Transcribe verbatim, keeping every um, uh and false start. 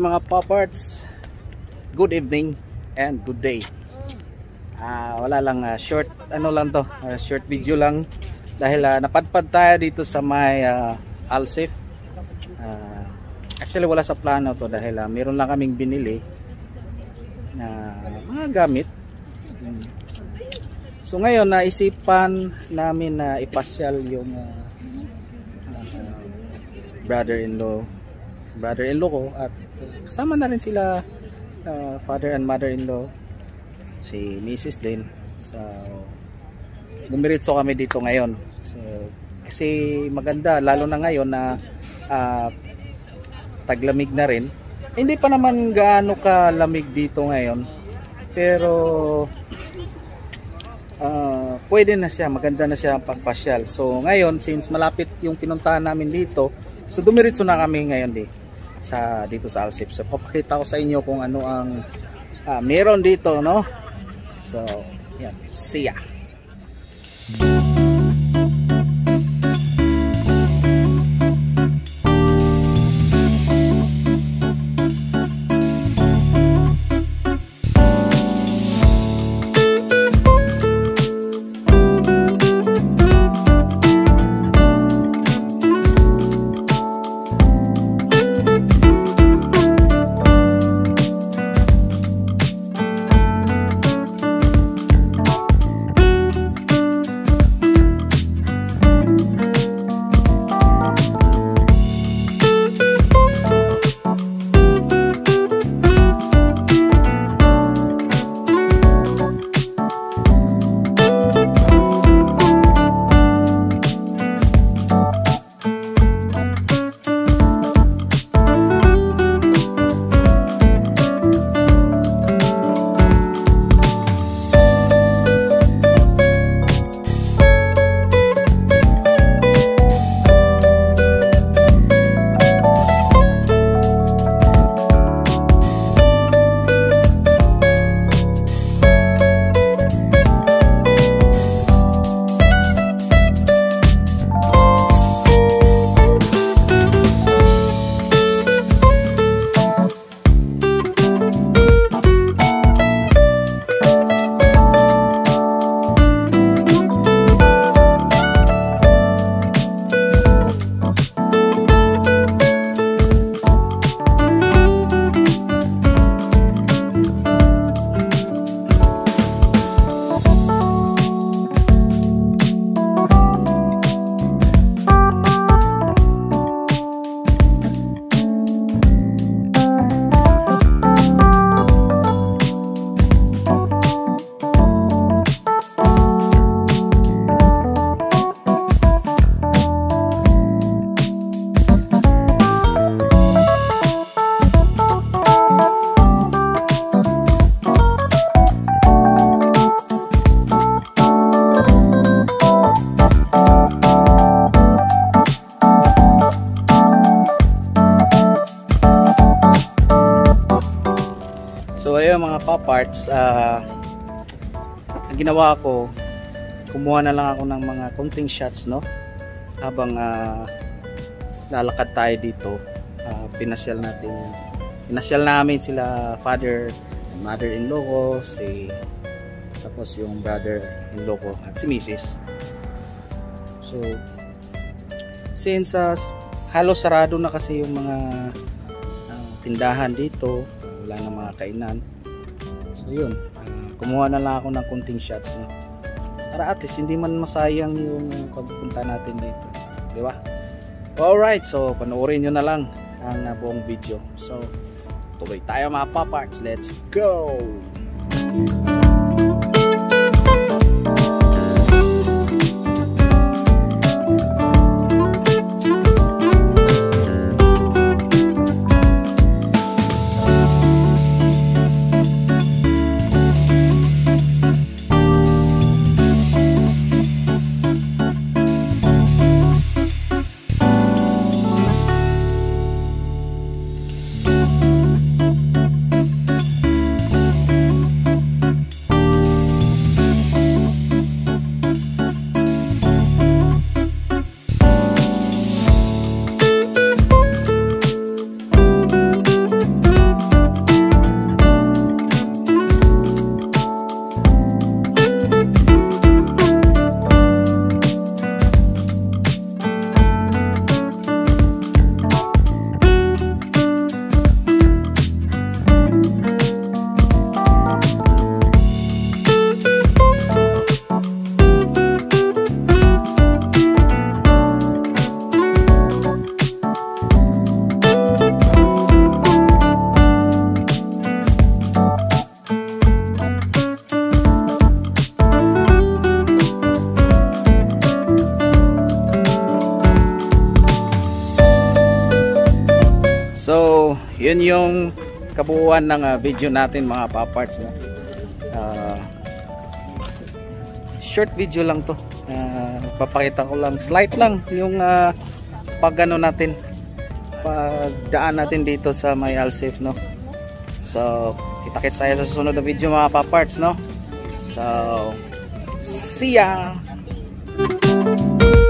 mga paparts, good evening and good day. Uh, wala lang, uh, short ano lang to, uh, short video lang dahil uh, napadpad tayo dito sa may uh, Alsip. Uh, actually wala sa plano to dahil uh, meron lang kaming binili na mga gamit. So ngayon naisipan namin na ipasyal yung uh, uh, brother-in-law brother-in-law ko at kasama na rin sila uh, father and mother-in-law, si Missus din. So dumiretso kami dito ngayon. So, kasi maganda lalo na ngayon na uh, taglamig na rin. Hindi pa naman gaano kalamig dito ngayon, pero uh, pwede na siya, maganda na siya pagpasyal. So ngayon since malapit yung pinuntahan namin dito, so dumiretso na kami ngayon di sa dito sa Alsip. So papakita ko sa inyo kung ano ang uh, meron dito, no? So yan, see ya. So ayun mga paparts, uh, ang ginawa ko, kumuha na lang ako ng mga konting shots, no, habang uh, lalakad tayo dito. uh, pinasyal natin pinasyal namin sila father and mother-in-law ko, si, tapos yung brother-in-law ko at si Missus. So since uh, halos sarado na kasi yung mga uh, tindahan dito, wala na mga kainan, so yun, uh, kumuha na lang ako ng kunting shots, no? Para at least hindi man masayang yung pagpunta natin dito, di ba? Alright, so panoorin nyo na lang ang uh, buong video. So tuloy tayo mga paparts, let's go! yun yung kabuuan ng uh, video natin mga paparts, no? uh, short video lang to, uh, papakita ko lang slight lang yung uh, pag ano natin, pagdaan natin dito sa may Alsafe, no? So kita-kits tayo sa susunod na video mga paparts, no? So see ya.